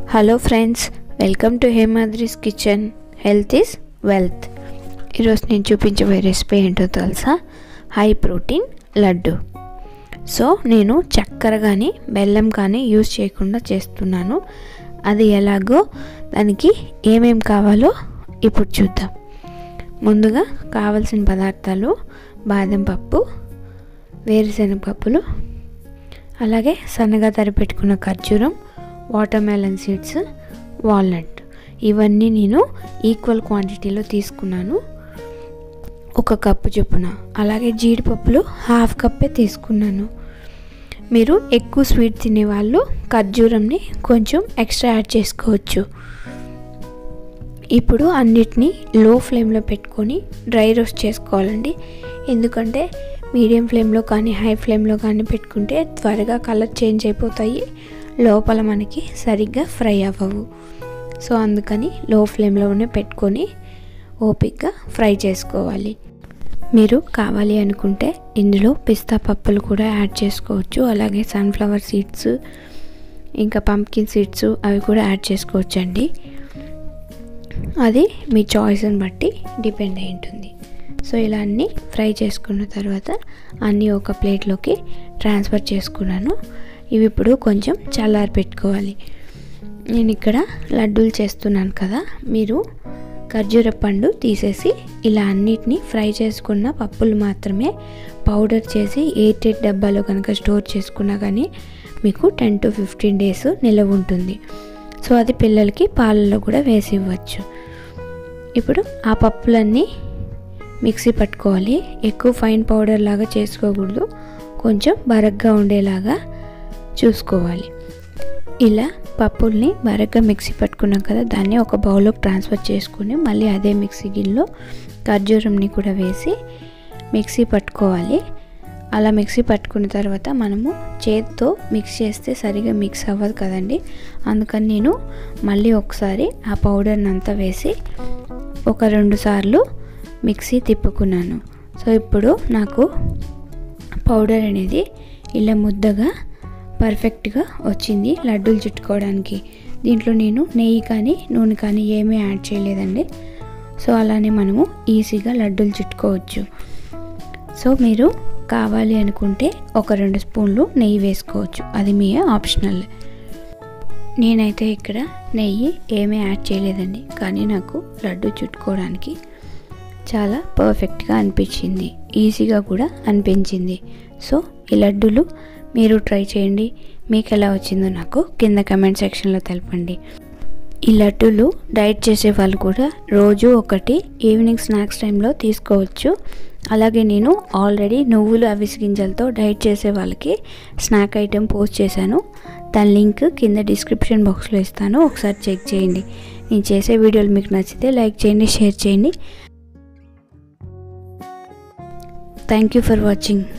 Hello friends, welcome to హేమాద్రీస్ కిచెన్. Health is wealth. ఈరోజు నేను చూపించబోయే రెసిపీ ఏంటో తెలుసా? High protein laddu. సో నేను చక్కెర కానీ బెల్లం కానీ యూజ్ చేయకుండా చేస్తున్నాను. అది ఎలాగో దానికి ఏమేమి కావాలో ఇప్పుడు చూద్దాం. ముందుగా కావాల్సిన పదార్థాలు: బాదం పప్పు, వేరుశనగ పప్పులు, అలాగే సన్నగా తరిపెట్టుకున్న ఖర్జూరం, వాటర్మెలన్ సీడ్స్, వాల్నట్. ఇవన్నీ నేను ఈక్వల్ క్వాంటిటీలో తీసుకున్నాను, 1 కప్పు చొప్పున. అలాగే జీడిపప్పులు 1/2 కప్పే తీసుకున్నాను. మీరు ఎక్కువ స్వీట్ తినేవాళ్ళు ఖర్జూరంని కొంచెం ఎక్స్ట్రా యాడ్ చేసుకోవచ్చు. ఇప్పుడు అన్నిటినీ లో ఫ్లేమ్లో పెట్టుకొని డ్రై రోస్ట్ చేసుకోవాలండి. ఎందుకంటే మీడియం ఫ్లేమ్లో కానీ హై ఫ్లేమ్లో కానీ పెట్టుకుంటే త్వరగా కలర్ చేంజ్ అయిపోతాయి, లోపల మనకి సరిగ్గా ఫ్రై అవ్వవు. సో అందుకని లో ఫ్లేమ్లోనే పెట్టుకొని ఓపిక్గా ఫ్రై చేసుకోవాలి. మీరు కావాలి అనుకుంటే ఇందులో పిస్తా పప్పులు కూడా యాడ్ చేసుకోవచ్చు. అలాగే సన్ఫ్లవర్ సీడ్స్, ఇంకా పంప్కిన్ సీడ్స్ అవి కూడా యాడ్ చేసుకోవచ్చు అండి. అది మీ చాయిస్ని బట్టి డిపెండ్ అయి ఉంటుంది. సో ఇలా అన్నీ ఫ్రై చేసుకున్న తర్వాత అన్నీ ఒక ప్లేట్లోకి ట్రాన్స్ఫర్ చేసుకున్నాను. ఇవి ఇప్పుడు కొంచెం చల్లారి పెట్టుకోవాలి. నేను ఇక్కడ లడ్డూలు చేస్తున్నాను కదా, మీరు ఖర్జూర పండు తీసేసి ఇలా అన్నిటినీ ఫ్రై చేసుకున్న పప్పులు మాత్రమే పౌడర్ చేసి ఎయిర్టైట్ డబ్బాలో కనుక స్టోర్ చేసుకున్నా కానీ మీకు 10 to 15 days నిల్వ ఉంటుంది. సో అది పిల్లలకి పాలల్లో కూడా వేసి ఇవ్వచ్చు. ఇప్పుడు ఆ పప్పులన్నీ మిక్సీ పట్టుకోవాలి. ఎక్కువ ఫైన్ పౌడర్ లాగా చేసుకోకూడదు, కొంచెం బరగ్గా ఉండేలాగా చూసుకోవాలి. ఇలా పప్పుల్ని బరగ్గా మిక్సీ పట్టుకున్నాం కదా, దాన్ని ఒక బౌల్లోకి ట్రాన్స్ఫర్ చేసుకుని మళ్ళీ అదే మిక్సీ గిన్నెలో ఖర్జూరంని కూడా వేసి మిక్సీ పట్టుకోవాలి. అలా మిక్సీ పట్టుకున్న తర్వాత మనము చేతితో మిక్స్ చేస్తే సరిగా మిక్స్ అవ్వదు కదండి. అందుకని నేను మళ్ళీ ఒకసారి ఆ పౌడర్ని అంతా వేసి ఒక 2 సార్లు మిక్సీ తిప్పుకున్నాను. సో ఇప్పుడు నాకు పౌడర్ అనేది ఇలా ముద్దగా పర్ఫెక్ట్గా వచ్చింది లడ్డూలు చుట్టుకోవడానికి. దీంట్లో నేను నెయ్యి కానీ నూనె కానీ ఏమీ యాడ్ చేయలేదండి. సో అలానే మనము ఈజీగా లడ్డూలు చుట్టుకోవచ్చు. సో మీరు కావాలి అనుకుంటే ఒక 2 స్పూన్లు నెయ్యి వేసుకోవచ్చు, అది మీ ఆప్షనల్. నేనైతే ఇక్కడ నెయ్యి ఏమీ యాడ్ చేయలేదండి, కానీ నాకు లడ్డు చుట్టుకోవడానికి చాలా పర్ఫెక్ట్గా అనిపించింది, ఈజీగా కూడా అనిపించింది. సో ఈ లడ్డూలు మీరు ట్రై చేయండి. మీకు ఎలా వచ్చిందో నాకు కింద కమెంట్ సెక్షన్లో తెలపండి. ఈ లడ్డూలు డైట్ చేసే వాళ్ళు కూడా రోజు ఒకటి ఈవినింగ్ స్నాక్స్ టైంలో తీసుకోవచ్చు. అలాగే నేను ఆల్రెడీ నువ్వులు అవిసె గింజలతో డైట్ చేసే వాళ్ళకి స్నాక్ ఐటెం పోస్ట్ చేశాను. దాని లింక్ కింద డిస్క్రిప్షన్ బాక్స్లో ఇస్తాను, ఒకసారి చెక్ చేయండి. నేను చేసే వీడియోలు మీకు నచ్చితే లైక్ చేయండి, షేర్ చేయండి. Thank you for watching.